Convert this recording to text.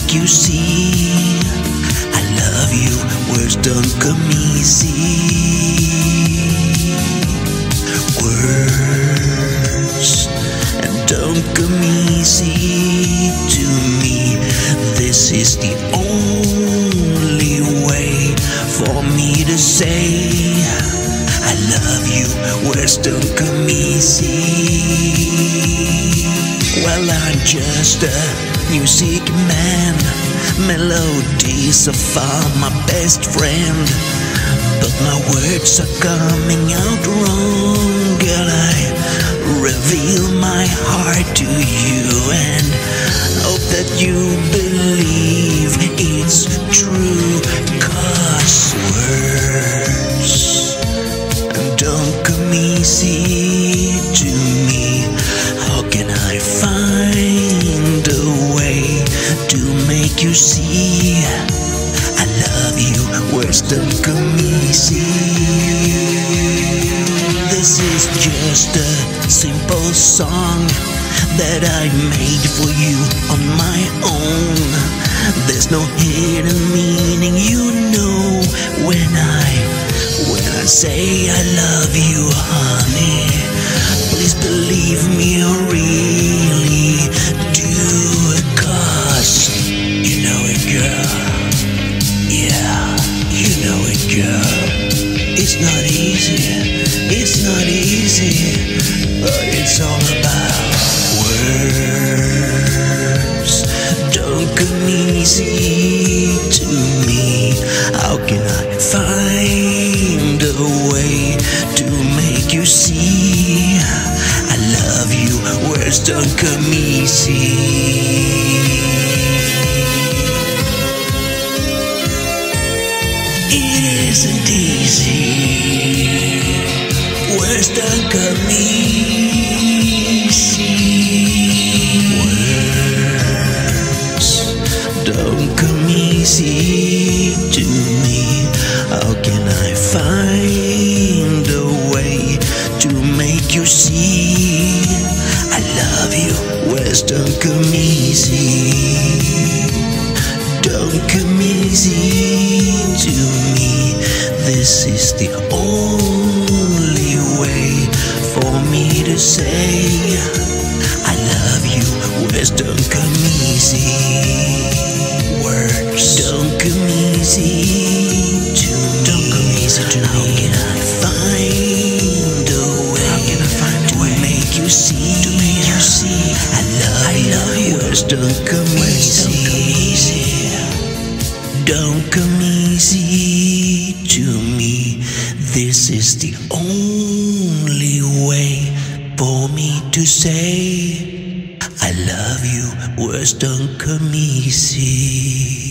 make you see I love you, words don't come easy. Words don't come easy to me. This is the only way for me to say I love you, words don't come easy. Well, I'm just a music man, melodies are far my best friend, but my words are coming out wrong. Girl, I reveal my heart to you and hope that you believe it's true. 'Cause words don't come easy to me. How can I find a way to make you see I love you, words don't come easy. This is just a simple song that I made for you on my own. There's no hidden meaning, you know, when I say I love you, honey. Please believe me, I really do. 'Cause you know it, girl. Yeah, you know it, girl. It's not easy, it's not easy, but it's all about words. Don't come easy to me. How can I find a way to make you see I love you, words don't come easy. It isn't easy. Words don't come easy. Words don't come easy to me. How can I find a way to make you see I love you, words don't come easy. Don't come easy to me. This is the only way for me to say I love you, words don't come easy. Words don't come easy to me. Don't come easy to me. How can I find a way? How can I find a way to make you see? To make you see I love you, words don't come easy. Don't come easy to me. This is the only way for me to say I love you, words don't come easy.